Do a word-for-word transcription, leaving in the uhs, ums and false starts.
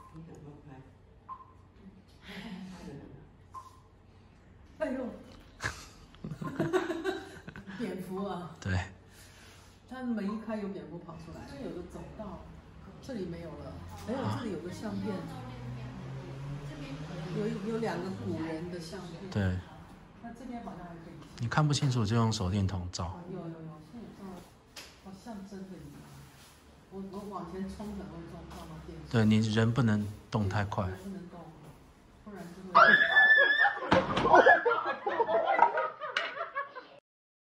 哎呦，蝙蝠啊！ 对。 它门一开，有蝙蝠跑出来。这有个走道，这里没有了。还有这里有个相片，有有两个古人的相片。 对。 那这边好像还可以。 你看不清楚就用手电筒照。 哦、有有有，现在照，好像真的一样。我我往前冲可能会撞撞到电视。 对，你人不能动太快。 不能动，不然就会。